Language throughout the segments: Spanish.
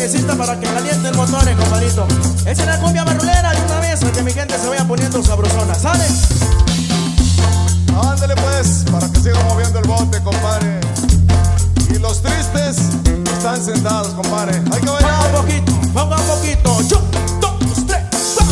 cumbecita para que caliente el motor, compadrito. Esa es la cumbia barrulera de una vez, que mi gente se vaya poniendo sabrosona, ¿sale? Ándale pues, para que siga moviendo el bote, compadre. Y los tristes están sentados, compadre. Hay que bailar. Ponga un poquito. Yo, dos, tres, ¡sa!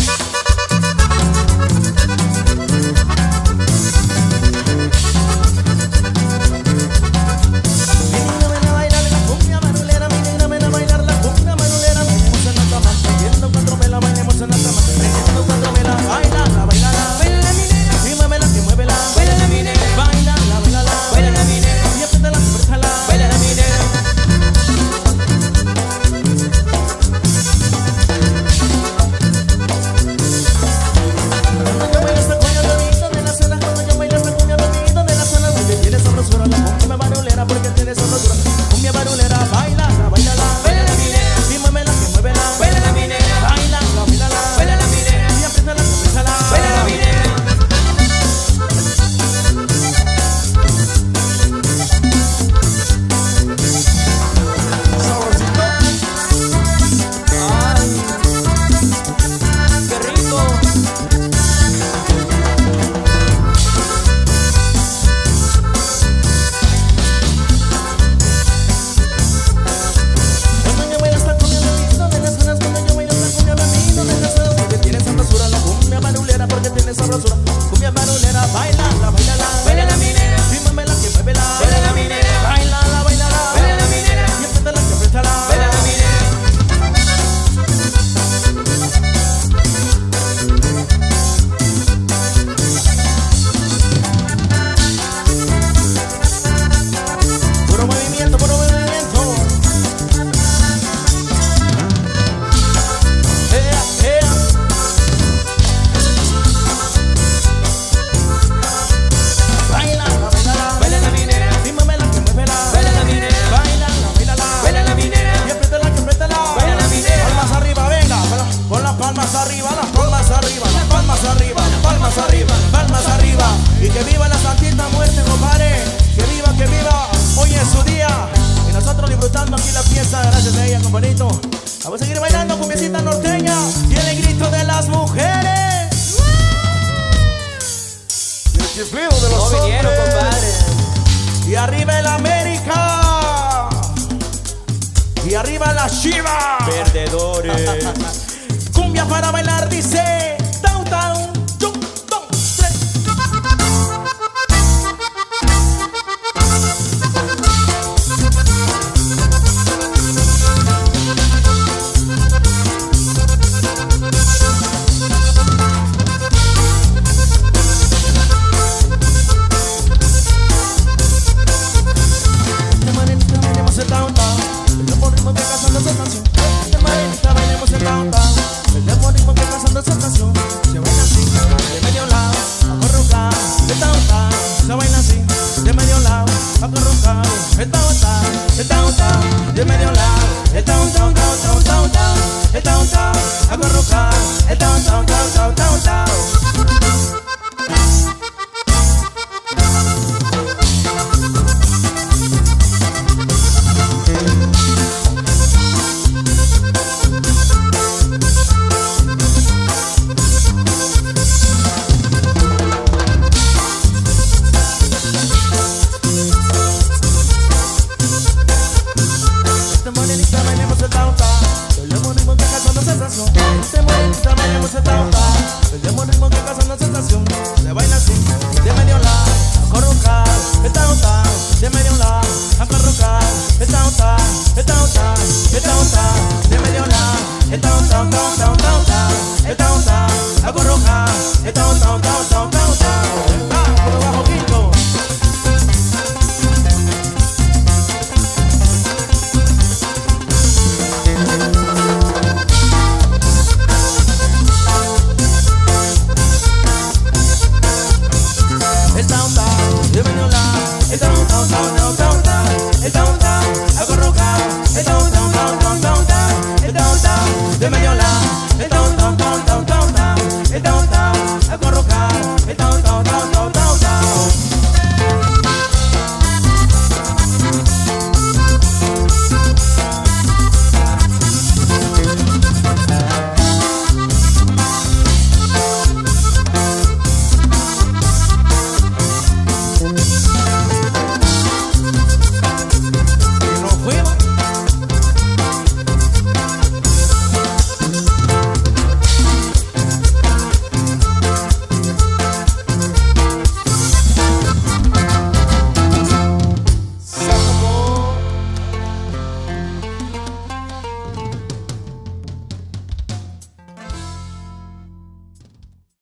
Cumbia barulera, bailala, bailala, baila la minera. Fímame la que mueve la, baila la minera. Bailala, bailala, baila la minera. Y apriétala, que apriétala, baila la minera. Puro movimiento, puro movimiento. Palmas arriba, las palmas arriba, las palmas arriba, las palmas arriba, palmas arriba. Y que viva la santita muerte, compadre. Que viva, hoy es su día. Y nosotros disfrutando aquí la fiesta, gracias a ella, compadrito. Vamos a seguir bailando cumbiecita norteña. Y el grito de las mujeres. Y el chiflido de los hombres. Vinieron, compadre. Y arriba el América. Y arriba la Chiva. Perdedores. Cumbia para bailar, dice down, down, jump, down, tres. Este marenita bailemos el down, down. El ritmo que cazando esa canción. Este marenita bailemos el down, down. El ritmo que pasando esa canción. Se baila así, de medio lado, acorrucado. El down down, se baila así, de medio lado, acorrucado. El down down, de medio lado. El down down, down, down, down. El down down, acorrucado. El down down, down, down, down. Este morenita bailemos el down down. El ritmo que cazando sensación. Este morenita bailemos el down down. El ritmo que cazando sensación. Se baila así, de medio lado, acorrucado. El down down, de medio lado, acorrucado. El down down, el down down, el down down, de medio lado. El down down, down, down.